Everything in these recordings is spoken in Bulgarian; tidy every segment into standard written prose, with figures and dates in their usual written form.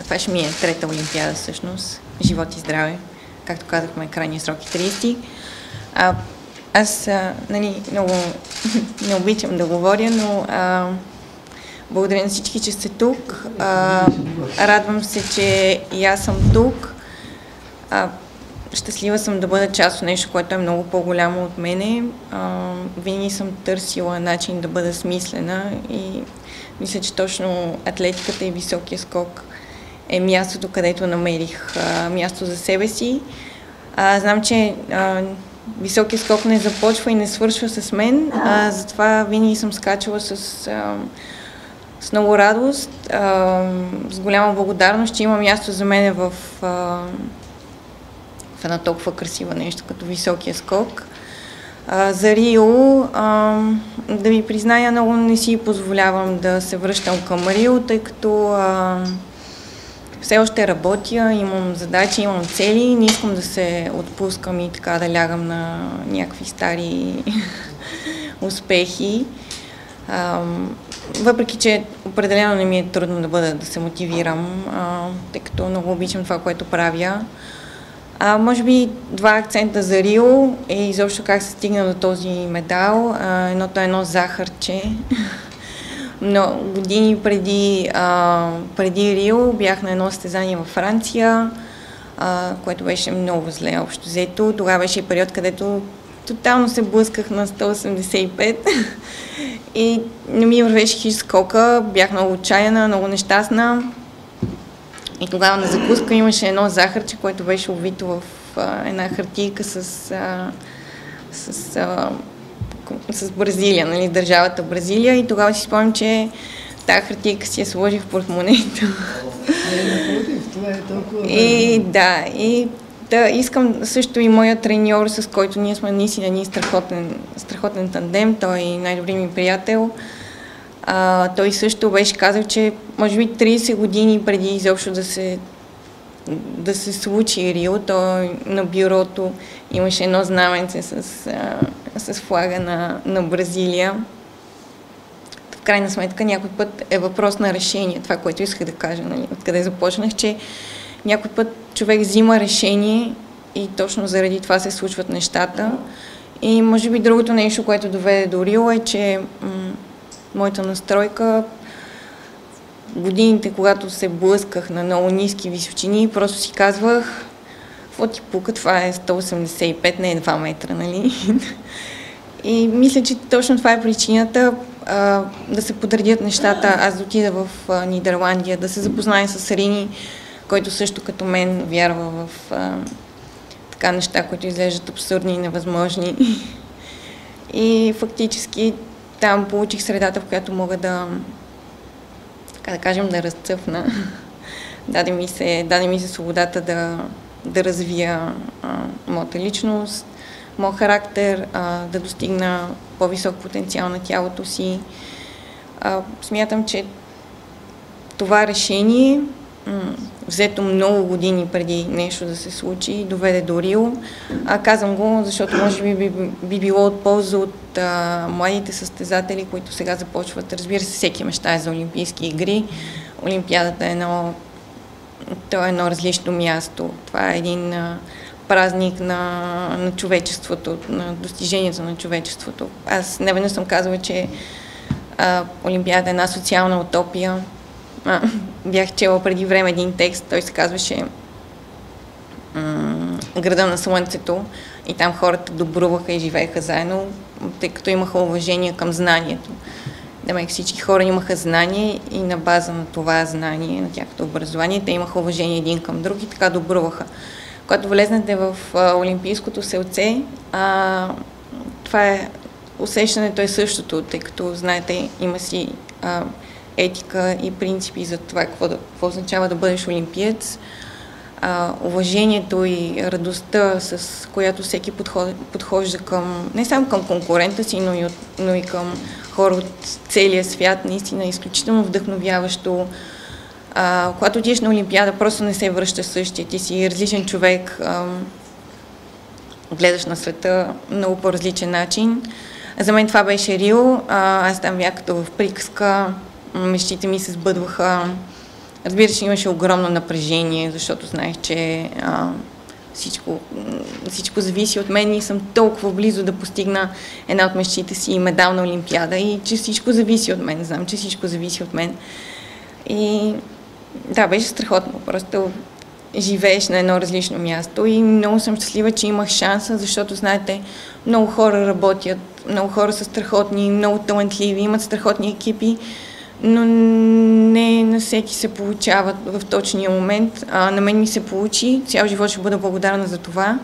това ще ми е трета олимпиада всъщност. Живот и здраве. Както казахме, крайният срок е 30. Аз много не обичам да говоря, но благодаря на всички, че сте тук. Радвам се, че и аз съм тук. Щастлива съм да бъда част от нещо, което е много по-голямо от мене. Винаги съм търсила начин да бъда смислена и мисля, че точно атлетиката и високия скок е мястото, където намерих място за себе си. Знам, че високия скок не започва и не свършва с мен, затова винаги съм скачала с много радост, с голяма благодарност, че има място за мен в едно толкова красиво нещо, като високия скок. За Рио, да ви призная, много не си позволявам да се връщам към Рио, тъй като все още работя, имам задачи, имам цели, не искам да се отпускам и така да лягам на някакви стари успехи. Въпреки че определено не ми е трудно да се мотивирам, тъй като много обичам това, което правя. Може би два акцента за Рио е изобщо как се стигна до този медал. Едното е едно захарче. Но години преди Рио бях на едно състезание във Франция, което беше много зле общо взето. Тогава беше период, където тотално се блъсках на 185 и не ми вървеше хич скока, бях много отчаяна, много нещастна. И тогава на закуска имаше едно захарче, което беше увито в една хартийка с Бразилия, нали, държавата Бразилия, и тогава си спомням, че тази хартийка си я сложих в портмонето. И искам също и моя треньор, с който ние сме наистина страхотен тандем, той е най-добрият ми приятел. Той също беше казал, че може би 30 години преди изобщо да се случи Рио, той на бюрото имаше едно знаменце с флага на Бразилия. В крайна сметка някой път е въпрос на решение. Това, което исках да кажа, нали, откъде започнах, че някой път човек взима решение и точно заради това се случват нещата. И може би другото нещо, което доведе до Рио, е, че моята настройка, годините, когато се блъсках на много ниски височини, просто си казвах, какво ти пука, това е 185, не е 2 метра, нали? И мисля, че точно това е причината да се подредят нещата. Аз да отида в Нидерландия, да се запозная с Рини, който също като мен вярва в така неща, които изглеждат абсурдни и невъзможни. И фактически там получих средата, в която мога да кажем, да разцъфна. Даде ми се свободата да развия моята личност, моят характер, да достигна по-висок потенциал на тялото си. Смятам, че това решение, взето много години преди нещо да се случи, доведе до Рио. Казвам го, защото може би било от полза от младите състезатели, които сега започват. Разбира се, всеки мечтае за Олимпийски игри. Олимпиадата е едно различно място. Това е един празник на човечеството, на достижението на човечеството. Аз неведнъж съм казала, че Олимпиада е една социална утопия. Бях чела преди време един текст, той се казваше Града на слънцето, и там хората добруваха и живееха заедно, тъй като имаха уважение към знанието. Демек всички хора имаха знание и на база на това знание, на тяхното образование, те имаха уважение един към друг и така добруваха. Когато влезнете в Олимпийското селце, това е усещането е същото, тъй като, знаете, има си етика и принципи за това какво означава да бъдеш олимпиец. Уважението и радостта, с която всеки подхожда не само към конкурента си, но и към хора от целия свят, наистина е изключително вдъхновяващо. Когато отидеш на Олимпиада, просто не се връщаш същия. Ти си различен човек, гледаш на света много по различен начин. За мен това беше Рио. Аз там бях като в приказка, мечтите ми се сбъдваха. Разбира се, имаше огромно напрежение, защото знаех, че всичко зависи от мен и съм толкова близо да постигна една от мечтите си медал на Олимпиада и че всичко зависи от мен. Знам, че всичко зависи от мен. И да, беше страхотно. Просто живееш на едно различно място и много съм щастлива, че имах шанса, защото, знаете, много хора работят, много хора са страхотни, много талантливи, имат страхотни екипи, но не на всеки се получават в точния момент. На мен ми се получи, цял живот ще бъда благодарна за това.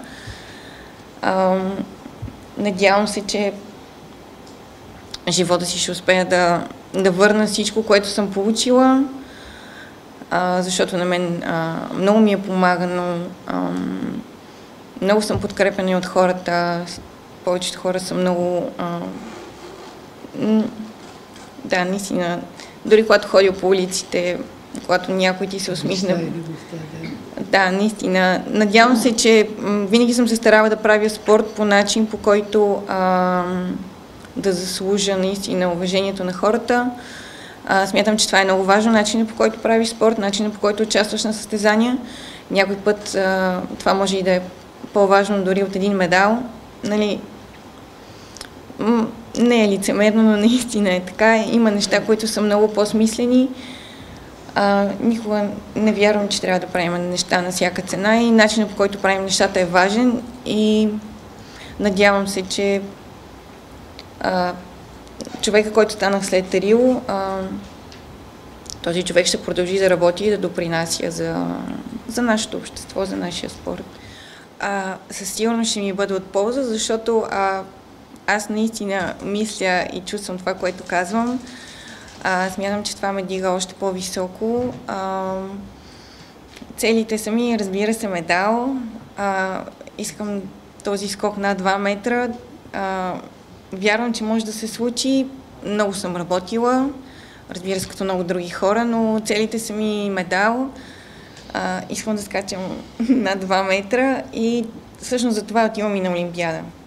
Надявам се, че живота си ще успея да върна всичко, което съм получила, защото на мен много ми е помагано, много съм подкрепена от хората, повечето хора са много... да, наистина, дори когато ходя по улиците, когато някой ти се усмихне... Да, наистина. Надявам се, че винаги съм се старала да правя спорт по начин, по който да заслужа наистина уважението на хората. Смятам, че това е много важно, начинът по който правиш спорт, начинът по който участваш на състезания. Някой път това може и да е по-важно дори от един медал. Нали, не е лицемерно, но наистина е така. Има неща, които са много по-смислени. Никога не вярвам, че трябва да правим неща на всяка цена и начинът, по който правим нещата е важен и надявам се, че човека, който станах след Рио, този човек ще продължи да работи и да допринася за нашето общество, за нашия спорт. Със сигурност ще ми бъде от полза, защото аз наистина мисля и чувствам това, което казвам. Смятам, че това ме дига още по-високо. Целите са ми, разбира се, медал. Искам този скок над 2 метра. Вярвам, че може да се случи. Много съм работила, разбира се, като много други хора, но целите са ми медал. Искам да скачам над 2 метра и всъщност за това отивам и на Олимпиада.